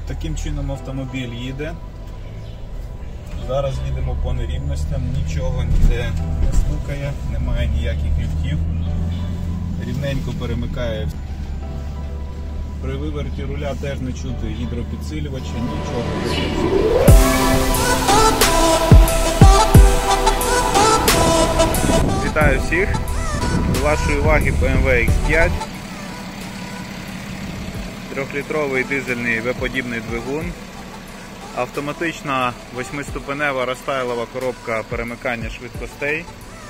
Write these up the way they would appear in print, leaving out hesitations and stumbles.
Таким чином автомобіль їде. Зараз їдемо по нерівностям, нічого ніде не стукає, немає ніяких люфтів. Рівненько перемикає. При виверті руля теж не чути гідропідсилювача, нічого. Вітаю всіх! До вашої уваги BMW X5. 3-літровий дизельний V-подібний двигун. Автоматична 8-ступенева розтайлова коробка перемикання швидкостей.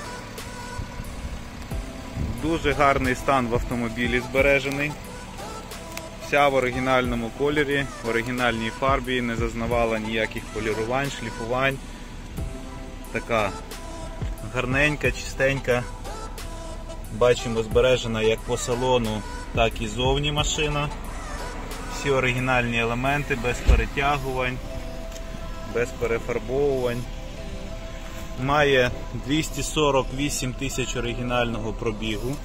Дуже гарний стан в автомобілі збережений. Вся в оригінальному кольорі, в оригінальній фарбі, не зазнавала ніяких полірувань, шліфувань. Така гарненька, чистенька. Бачимо, збережена як по салону, так і зовні машина. Всі оригінальні елементи, без перетягувань, без перефарбовувань. Має 248 тисяч оригінального пробігу.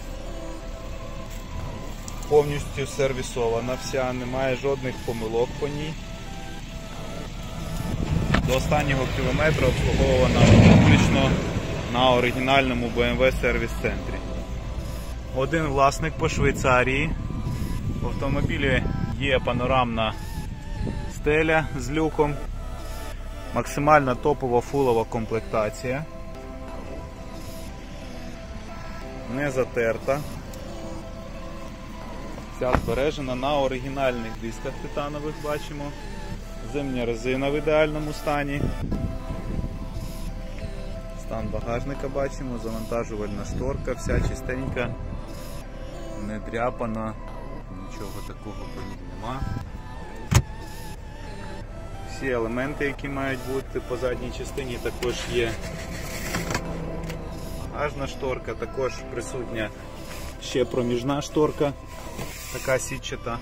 Повністю сервісована вся, немає жодних помилок по ній. До останнього кілометра обслуговувана виключно на оригінальному BMW сервіс-центрі. Один власник по Швейцарії. В автомобілі є панорамна стеля з люком. Максимально топова фулова комплектація. Не затерта. Вся збережена на оригінальних дисках титанових, бачимо. Зимня резина в ідеальному стані. Стан багажника бачимо, завантажувальна шторка, вся чистенька, не дряпана, нічого такого по ній нема. Всі елементи, які мають бути по задній частині, також є. Багажна шторка, також присутня ще проміжна шторка, така сітчата.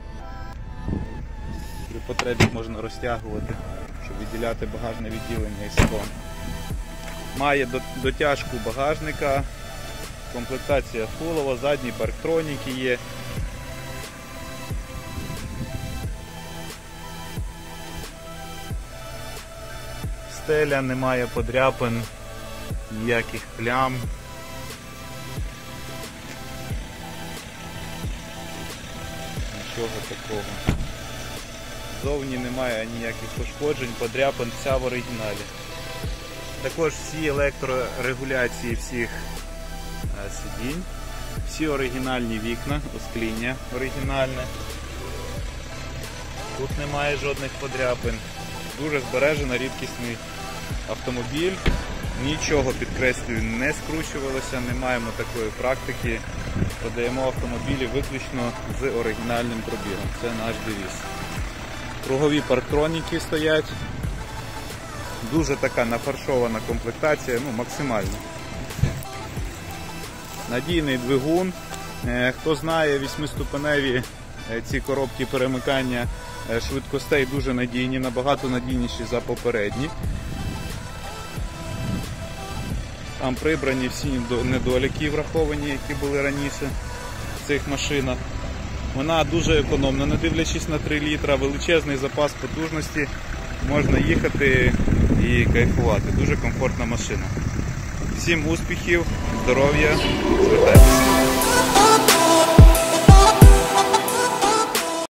При потребі можна розтягувати, щоб відділяти багажне відділення і салон. Має дотяжку багажника, комплектація фулова, задні парктроніки є. Стеля, немає подряпин, ніяких плям. Нічого такого. Зовні немає ніяких пошкоджень, подряпин, вся в оригіналі. Також всі електрорегуляції всіх сидінь, всі оригінальні вікна, оскління оригінальне. Тут немає жодних подряпин. Дуже збережений рідкісний автомобіль. Нічого, підкреслюю, не скручувалося, не маємо такої практики. Продаємо автомобілі виключно з оригінальним пробігом. Це наш девіз. Кругові парктроніки стоять. Дуже така нафаршована комплектація, максимально. Надійний двигун. Хто знає, 8-ступеневі ці коробки перемикання швидкостей дуже надійні, набагато надійніші за попередні. Там прибрані всі недоліки, враховані, які були раніше в цих машинах. Вона дуже економна, не дивлячись на 3 літра, величезний запас потужності, можна їхати і кайфувати. Дуже комфортна машина. Всім успіхів, здоров'я, звертайтеся.